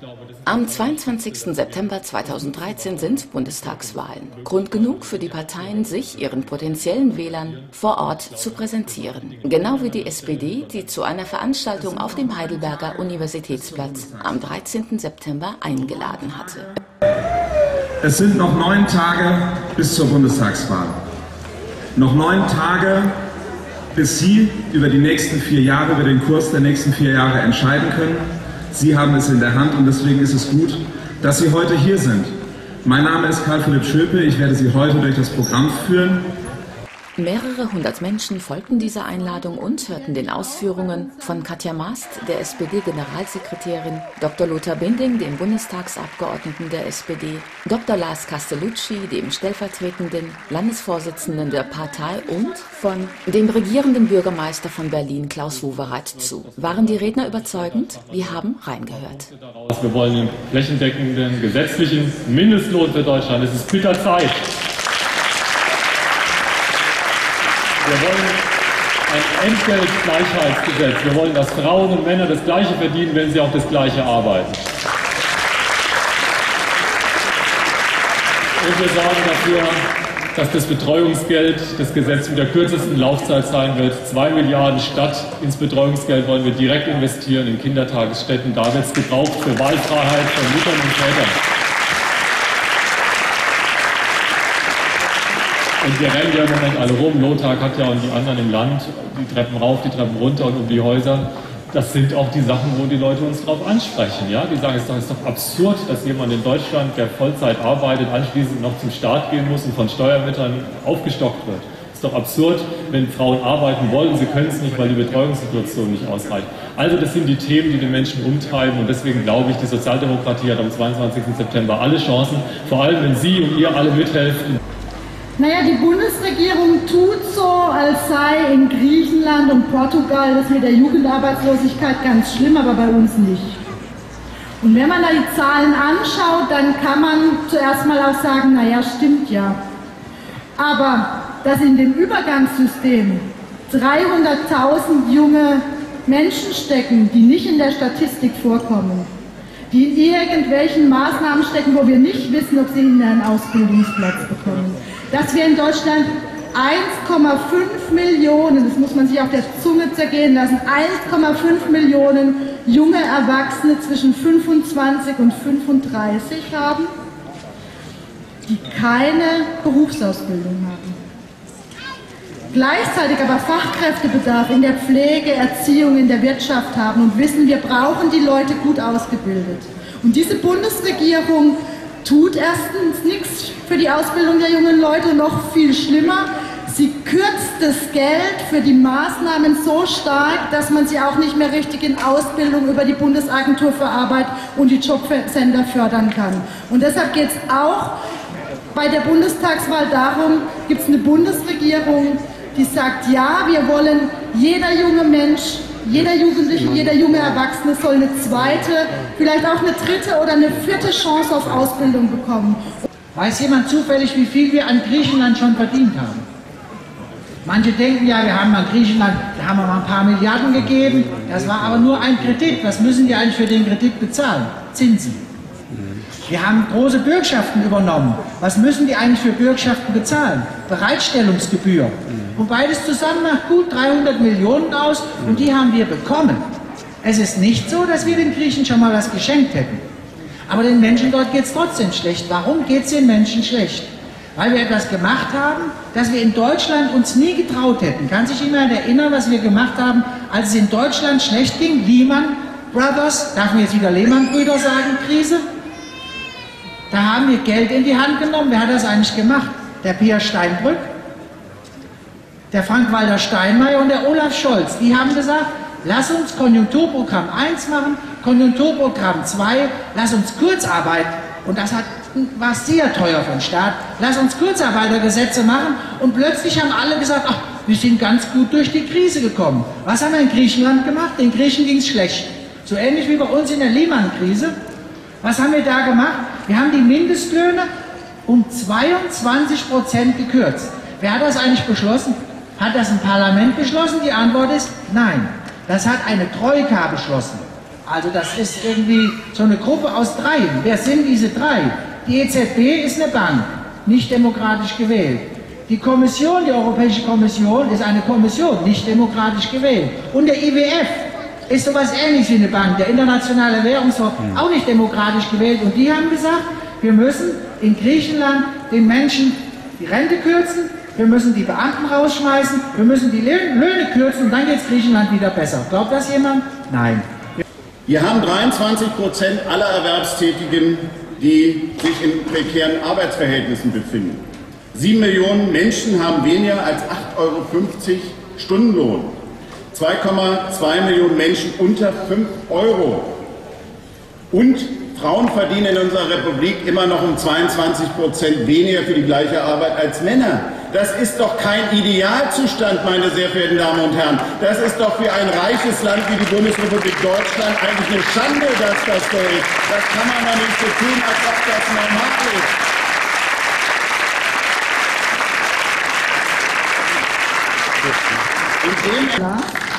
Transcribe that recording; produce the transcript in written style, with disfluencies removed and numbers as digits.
Am 22. September 2013 sind Bundestagswahlen. Grund genug für die Parteien, sich ihren potenziellen Wählern vor Ort zu präsentieren. Genau wie die SPD, die zu einer Veranstaltung auf dem Heidelberger Universitätsplatz am 13. September eingeladen hatte. Es sind noch 9 Tage bis zur Bundestagswahl. Noch 9 Tage, bis Sie über die nächsten 4 Jahre, über den Kurs der nächsten 4 Jahre entscheiden können. Sie haben es in der Hand und deswegen ist es gut, dass Sie heute hier sind. Mein Name ist Karl-Philipp Schöpe, ich werde Sie heute durch das Programm führen. Mehrere hundert Menschen folgten dieser Einladung und hörten den Ausführungen von Katja Maast, der SPD-Generalsekretärin, Dr. Lothar Binding, dem Bundestagsabgeordneten der SPD, Dr. Lars Castellucci, dem stellvertretenden Landesvorsitzenden der Partei und von dem regierenden Bürgermeister von Berlin, Klaus Wowereit, zu. Waren die Redner überzeugend? Wir haben reingehört. Wir wollen einen flächendeckenden gesetzlichen Mindestlohn für Deutschland. Es ist bitter Zeit. Wir wollen ein Entgeltgleichheitsgesetz. Wir wollen, dass Frauen und Männer das Gleiche verdienen, wenn sie auch das Gleiche arbeiten. Und wir sorgen dafür, dass das Betreuungsgeld, das Gesetz mit der kürzesten Laufzeit sein wird. 2 Milliarden statt ins Betreuungsgeld wollen wir direkt investieren in Kindertagesstätten. Da wird es gebraucht für Wahlfreiheit von Müttern und Vätern. Und wir rennen ja im Moment alle rum. Lothar, Katja und die anderen im Land, die Treppen rauf, die Treppen runter und um die Häuser. Das sind auch die Sachen, wo die Leute uns drauf ansprechen. Ja? Die sagen, es ist doch absurd, dass jemand in Deutschland, der Vollzeit arbeitet, anschließend noch zum Staat gehen muss und von Steuermittlern aufgestockt wird. Es ist doch absurd, wenn Frauen arbeiten wollen, sie können es nicht, weil die Betreuungssituation nicht ausreicht. Also das sind die Themen, die den Menschen umtreiben und deswegen glaube ich, die Sozialdemokratie hat am 22. September alle Chancen, vor allem wenn Sie und ihr alle mithelfen. Naja, die Bundesregierung tut so, als sei in Griechenland und Portugal das mit der Jugendarbeitslosigkeit ganz schlimm, aber bei uns nicht. Und wenn man da die Zahlen anschaut, dann kann man zuerst mal auch sagen, naja, stimmt ja. Aber dass in dem Übergangssystem 300.000 junge Menschen stecken, die nicht in der Statistik vorkommen, die in irgendwelchen Maßnahmen stecken, wo wir nicht wissen, ob sie einen Ausbildungsplatz bekommen. Dass wir in Deutschland 1,5 Millionen, das muss man sich auf der Zunge zergehen lassen, 1,5 Millionen junge Erwachsene zwischen 25 und 35 haben, die keine Berufsausbildung haben. Gleichzeitig aber Fachkräftebedarf in der Pflege, Erziehung, in der Wirtschaft haben und wissen, wir brauchen die Leute gut ausgebildet. Und diese Bundesregierung tut erstens nichts für die Ausbildung der jungen Leute, noch viel schlimmer. Sie kürzt das Geld für die Maßnahmen so stark, dass man sie auch nicht mehr richtig in Ausbildung über die Bundesagentur für Arbeit und die Jobcenter fördern kann. Und deshalb geht es auch bei der Bundestagswahl darum, gibt es eine Bundesregierung, die sagt, ja, wir wollen, jeder junge Mensch, jeder Jugendliche, jeder junge Erwachsene soll eine zweite, vielleicht auch eine dritte oder eine vierte Chance auf Ausbildung bekommen. Weiß jemand zufällig, wie viel wir an Griechenland schon verdient haben? Manche denken ja, wir haben an Griechenland, da haben wir mal ein paar Milliarden gegeben, das war aber nur ein Kredit. Was müssen die eigentlich für den Kredit bezahlen? Zinsen. Wir haben große Bürgschaften übernommen. Was müssen die eigentlich für Bürgschaften bezahlen? Bereitstellungsgebühr. Und beides zusammen macht gut 300 Millionen aus und die haben wir bekommen. Es ist nicht so, dass wir den Griechen schon mal was geschenkt hätten. Aber den Menschen dort geht es trotzdem schlecht. Warum geht es den Menschen schlecht? Weil wir etwas gemacht haben, das wir in Deutschland uns nie getraut hätten. Kann sich jemand erinnern, was wir gemacht haben, als es in Deutschland schlecht ging? Lehman Brothers, darf man jetzt wieder Lehman-Brüder sagen, Krise? Da haben wir Geld in die Hand genommen. Wer hat das eigentlich gemacht? Der Peer Steinbrück, der Frank-Walter Steinmeier und der Olaf Scholz. Die haben gesagt, lass uns Konjunkturprogramm 1 machen, Konjunkturprogramm 2, lass uns Kurzarbeit, und das war sehr teuer für den Staat, lass uns Kurzarbeitergesetze machen, und plötzlich haben alle gesagt, ach, wir sind ganz gut durch die Krise gekommen. Was haben wir in Griechenland gemacht? Den Griechen ging es schlecht. So ähnlich wie bei uns in der Lehman-Krise. Was haben wir da gemacht? Wir haben die Mindestlöhne um 22% gekürzt. Wer hat das eigentlich beschlossen? Hat das ein Parlament beschlossen? Die Antwort ist nein. Das hat eine Troika beschlossen. Also das ist irgendwie so eine Gruppe aus dreien. Wer sind diese drei? Die EZB ist eine Bank, nicht demokratisch gewählt. Die Kommission, die Europäische Kommission, ist eine Kommission, nicht demokratisch gewählt. Und der IWF ist sowas Ähnliches wie eine Bank, der Internationale Währungsfonds, auch nicht demokratisch gewählt. Und die haben gesagt, wir müssen in Griechenland den Menschen die Rente kürzen, wir müssen die Beamten rausschmeißen, wir müssen die Löhne kürzen und dann geht es Griechenland wieder besser. Glaubt das jemand? Nein. Wir haben 23% aller Erwerbstätigen, die sich in prekären Arbeitsverhältnissen befinden. 7 Millionen Menschen haben weniger als 8,50 € Stundenlohn. 2,2 Millionen Menschen unter 5 €. Und Frauen verdienen in unserer Republik immer noch um 22% weniger für die gleiche Arbeit als Männer. Das ist doch kein Idealzustand, meine sehr verehrten Damen und Herren. Das ist doch für ein reiches Land wie die Bundesrepublik Deutschland eigentlich eine Schande, dass das so ist. Das kann man doch nicht so tun, als ob das normal ist.